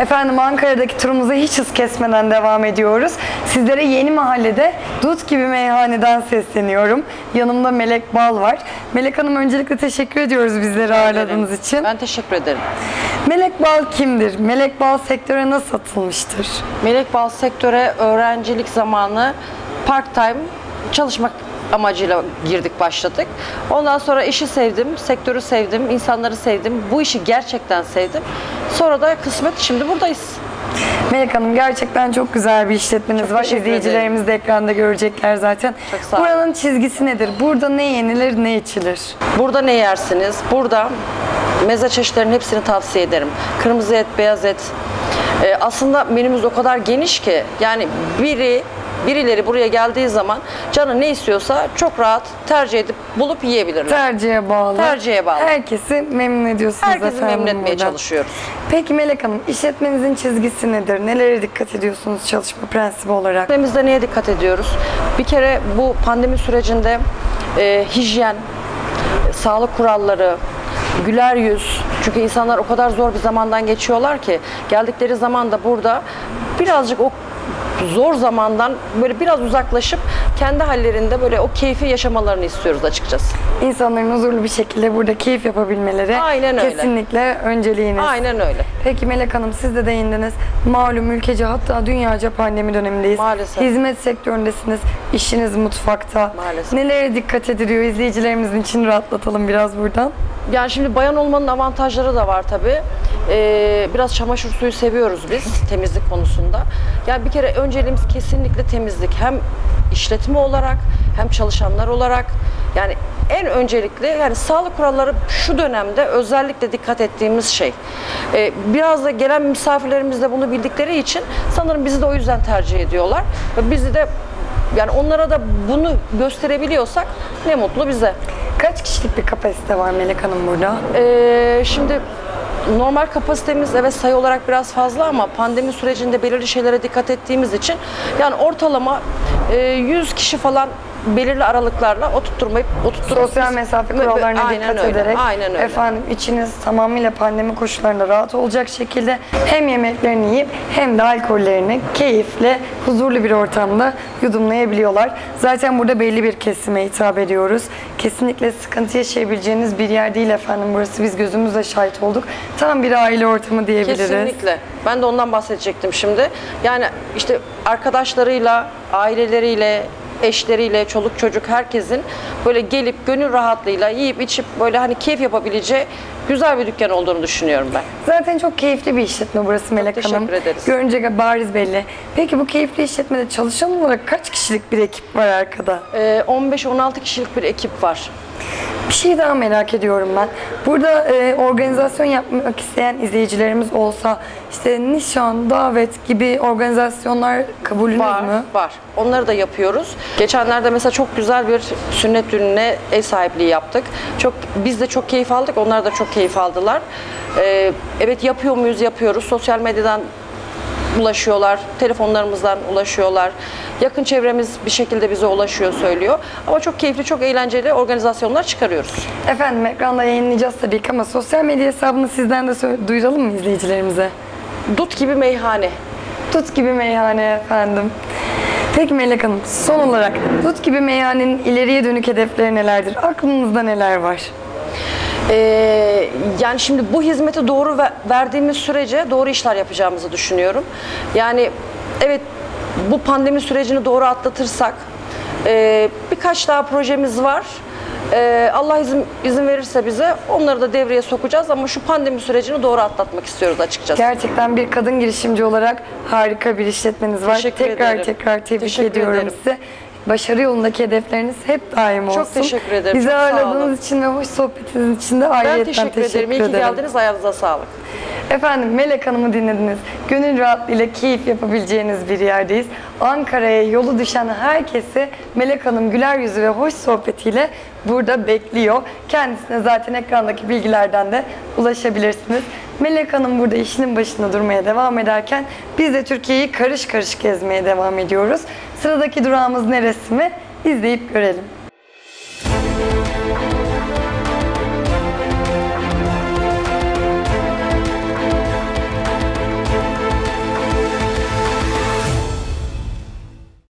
Efendim Ankara'daki turumuza hiç hız kesmeden devam ediyoruz. Sizlere Yeni Mahalle'de Dut Gibi Meyhane'den sesleniyorum. Yanımda Melek Bal var. Melek Hanım, öncelikle teşekkür ediyoruz bizleri ağırladığınız için. Ben teşekkür ederim. Melek Bal kimdir? Melek Bal sektöre nasıl atılmıştır? Melek Bal sektöre öğrencilik zamanı part-time çalışmak amacıyla girdik, başladık. Ondan sonra işi sevdim, sektörü sevdim, insanları sevdim. Bu işi gerçekten sevdim. Sonra da kısmet, şimdi buradayız. Melek Hanım, gerçekten çok güzel bir işletmeniz Çok var. teşekkür ederim. İzleyicilerimiz de ekranda görecekler zaten. Çok sağ olun. Buranın çizgisi nedir? Burada ne yenilir, ne içilir? Burada ne yersiniz? Burada meze çeşitlerinin hepsini tavsiye ederim. Kırmızı et, beyaz et. Aslında menümüz o kadar geniş ki yani birileri buraya geldiği zaman canı ne istiyorsa çok rahat tercih edip bulup yiyebilirler. Tercihe bağlı. Tercihe bağlı. Herkesi memnun ediyorsunuz Herkesi efendim memnun etmeye burada. çalışıyoruz. Peki Melek Hanım, işletmenizin çizgisi nedir? Nelere dikkat ediyorsunuz çalışma prensibi olarak? Işletmemizde neye dikkat ediyoruz? Bir kere bu pandemi sürecinde hijyen, sağlık kuralları, güler yüz. Çünkü insanlar o kadar zor bir zamandan geçiyorlar ki geldikleri zaman da burada birazcık o zor zamandan böyle biraz uzaklaşıp kendi hallerinde böyle o keyfi yaşamalarını istiyoruz açıkçası. İnsanların huzurlu bir şekilde burada keyif yapabilmeleri Aynen öyle. kesinlikle önceliğiniz. Aynen öyle. Peki Melek Hanım, siz de değindiniz. Malum ülkece, hatta dünyaca pandemi dönemindeyiz. Maalesef. Hizmet sektöründesiniz. İşiniz mutfakta. Maalesef. Nelere dikkat ediliyor? İzleyicilerimizin için rahatlatalım biraz buradan. Yani şimdi bayan olmanın avantajları da var tabii. Biraz çamaşır suyu seviyoruz biz temizlik konusunda. Yani bir kere önceliğimiz kesinlikle temizlik. Hem işletme olarak hem çalışanlar olarak. Yani en öncelikli, yani sağlık kuralları şu dönemde özellikle dikkat ettiğimiz şey. Biraz da gelen misafirlerimiz de bunu bildikleri için sanırım bizi de o yüzden tercih ediyorlar. Ve bizi de, yani onlara da bunu gösterebiliyorsak ne mutlu bize. Kaç kişilik bir kapasite var Melek Hanım burada? Şimdi normal kapasitemiz evet sayı olarak biraz fazla ama pandemi sürecinde belirli şeylere dikkat ettiğimiz için yani ortalama 100 kişi falan belirli aralıklarla oturtturup Sosyal mesafe kurallarına Aynen dikkat öyle, ederek aynen öyle. efendim içiniz tamamıyla pandemi koşullarında rahat olacak şekilde hem yemeklerini yiyip hem de alkollerini keyifle, huzurlu bir ortamda yudumlayabiliyorlar. Zaten burada belli bir kesime hitap ediyoruz. Kesinlikle sıkıntı yaşayabileceğiniz bir yer değil efendim burası. Biz gözümüzle şahit olduk. Tam bir aile ortamı diyebiliriz. Kesinlikle. Ben de ondan bahsedecektim şimdi. Yani işte arkadaşlarıyla, aileleriyle, eşleriyle, çoluk çocuk herkesin böyle gelip gönül rahatlığıyla yiyip içip böyle hani keyif yapabileceği güzel bir dükkan olduğunu düşünüyorum ben. Zaten çok keyifli bir işletme burası Melek Hanım. teşekkür ederiz. Görünce bariz belli. Peki bu keyifli işletmede çalışan olarak kaç kişilik bir ekip var arkada? 15-16 kişilik bir ekip var. Bir şey daha merak ediyorum ben. Burada organizasyon yapmak isteyen izleyicilerimiz olsa, işte nişan, davet gibi organizasyonlar kabulünüz mü? Var. Onları da yapıyoruz. Geçenlerde mesela çok güzel bir sünnet düğününe ev sahipliği yaptık. Biz de çok keyif aldık. Onlar da çok keyif aldılar. Evet, yapıyor muyuz? Yapıyoruz. Sosyal medyadan ulaşıyorlar, telefonlarımızdan ulaşıyorlar. Yakın çevremiz bir şekilde bize ulaşıyor, söylüyor. Ama çok keyifli, çok eğlenceli organizasyonlar çıkarıyoruz. Efendim ekranda yayınlayacağız tabii ki ama sosyal medya hesabını sizden de duyuralım mı izleyicilerimize? Dut Gibi Meyhane. Dut Gibi Meyhane efendim. Peki Melek Hanım, son olarak Dut Gibi Meyhane'nin ileriye dönük hedefleri nelerdir? Aklınızda neler var? Yani şimdi bu hizmeti doğru verdiğimiz sürece doğru işler yapacağımızı düşünüyorum. Yani evet, bu pandemi sürecini doğru atlatırsak birkaç daha projemiz var. Allah izin verirse bize onları da devreye sokacağız ama şu pandemi sürecini doğru atlatmak istiyoruz açıkçası. Gerçekten bir kadın girişimci olarak harika bir işletmeniz var. Teşekkür ederim. Tekrar tebrik Teşekkür ediyorum ederim. size. Başarı yolundaki hedefleriniz hep daim olsun. Çok teşekkür ederim. Bizi Çok sağ olun. ağırladığınız için ve hoş sohbetiniz için de Ben ayrıca teşekkür ederim. İyi ki geldiniz. Ayağınıza sağlık. Efendim Melek Hanım'ı dinlediniz. Gönül rahatlığıyla keyif yapabileceğiniz bir yerdeyiz. Ankara'ya yolu düşen herkesi Melek Hanım güler yüzü ve hoş sohbetiyle burada bekliyor. Kendisine zaten ekrandaki bilgilerden de ulaşabilirsiniz. Melek Hanım burada işinin başında durmaya devam ederken biz de Türkiye'yi karış karış gezmeye devam ediyoruz. Sıradaki durağımız neresi mi? İzleyip görelim.